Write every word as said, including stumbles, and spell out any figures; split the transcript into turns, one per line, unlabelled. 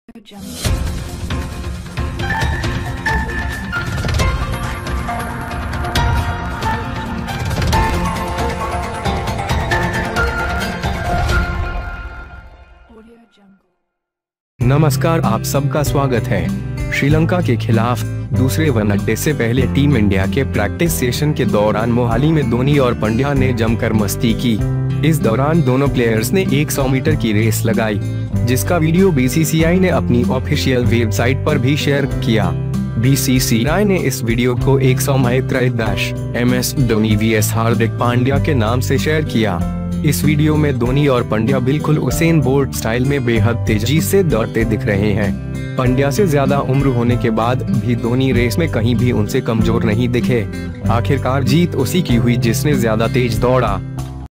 नमस्कार, आप सबका स्वागत है। श्रीलंका के खिलाफ दूसरे वनडे से पहले टीम इंडिया के प्रैक्टिस सेशन के दौरान मोहाली में धोनी और पंड्या ने जमकर मस्ती की। इस दौरान दोनों प्लेयर्स ने सौ मीटर की रेस लगाई, जिसका वीडियो बी सी सी आई ने अपनी ऑफिशियल वेबसाइट पर भी शेयर किया। बी सी सी आई ने इस वीडियो को सौ meter M S Dhoni V S Hardik Pandya के नाम से शेयर किया। इस वीडियो में धोनी और पंड्या बिल्कुल उसेन बोल्ट स्टाइल में बेहद तेजी से दौड़ते दिख रहे हैं। पंड्या से ज्यादा उम्र होने के बाद भी धोनी रेस में कहीं भी उनसे कमजोर नहीं दिखे। आखिरकार जीत उसी की हुई जिसने ज्यादा तेज दौड़ा।